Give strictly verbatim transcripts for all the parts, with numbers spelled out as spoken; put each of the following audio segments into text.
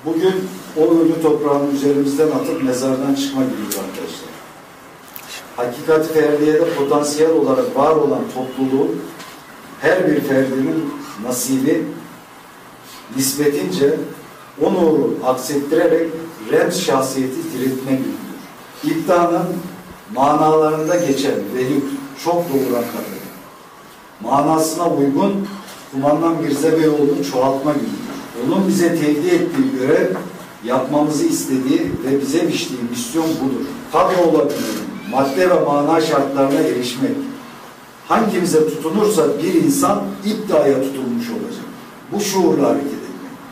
Bugün o ölü toprağın üzerimizden atıp mezardan çıkma gibiyiz arkadaşlar. Hakikati ferdiyede potansiyel olarak var olan topluluğun her bir ferdinin nasibi nispetince o nuru aksettirerek remz şahsiyeti diriltme güdüdür. İddianın manalarında geçen velük çok doğuran kadar. Manasına uygun kumandan Mirza Beyoğlu'nu çoğaltma güdüdür. Onun bize tevdi ettiği görev, yapmamızı istediği ve bize biçtiği misyon budur. Tabi olabilir, madde ve mana şartlarına erişmek. Hangimize tutunursa bir insan iddiaya tutulmuş olacak. Bu şuurla hareket etmek.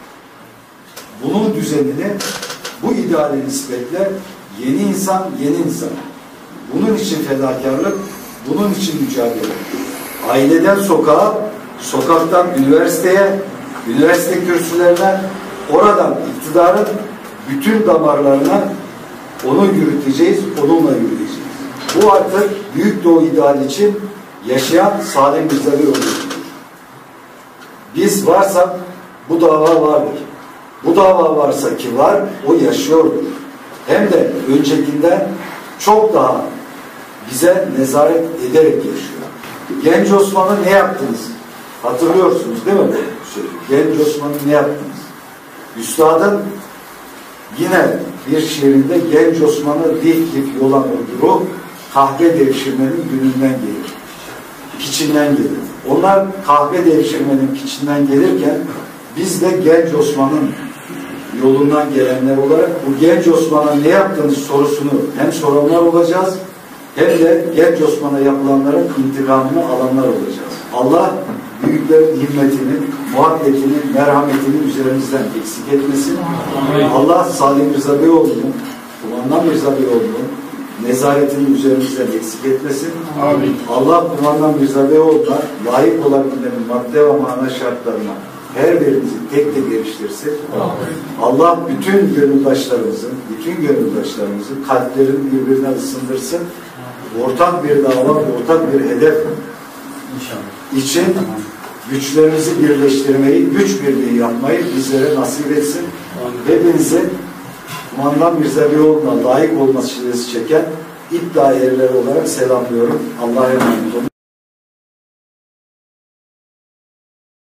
Bunun düzenini, bu ideale nispetle yeni insan, yeni insan. Bunun için fedakarlık, bunun için mücadele. Aileden sokağa, sokaktan üniversiteye, üniversite kürsülerine, oradan iktidarın bütün damarlarına onu yürüteceğiz, onunla yürüyeceğiz. Bu artık Büyük Doğu ideali için yaşayan Salim Mirza Beyoğlu'dur. Biz varsak bu dava vardır. Bu dava varsa ki var, o yaşıyordur. Hem de öncekinden çok daha bize nezaret ederek yaşıyor. Genç Osman'ı ne yaptınız? Hatırlıyorsunuz değil mi bu sözü? Genç Osman'ı ne yaptınız? Üstadın yine bir şiirinde Genç Osman'ı dik dik yolan o ruh kahve devşirmenin gününden gelir. Piçinden gelir. Onlar kahve devşirmenin piçinden gelirken biz de Genç Osman'ın yolundan gelenler olarak bu Genç Osman'a ne yaptığınız sorusunu hem soranlar olacağız hem de Genç Osman'a yapılanların intikamını alanlar olacağız. Allah büyüklerin himmetini, muhabbetini, merhametini üzerimizden eksik etmesin. Amin. Allah Salim Mirza Beyoğlu'nun, Kumandan Mirza Beyoğlu'nun nezaretini üzerimizden eksik etmesin. Amin. Allah Kumandan Mirza Beyoğlu'na layık olabilmenin madde ve mana şartlarına her birimizi tek tek eriştirsin. Amin. Allah bütün gönüldaşlarımızın, bütün gönüldaşlarımızın kalplerini birbirine ısındırsın. Ortak bir dava, ortak bir hedef İnşallah. için güçlerimizi birleştirmeyi, güç birliği yapmayı bizlere nasip etsin. Hepinizi Kumandan Mirza Beyoğlu'na layık olması çilesi çeken iddia erleri olarak selamlıyorum. Allah'a emanet olun.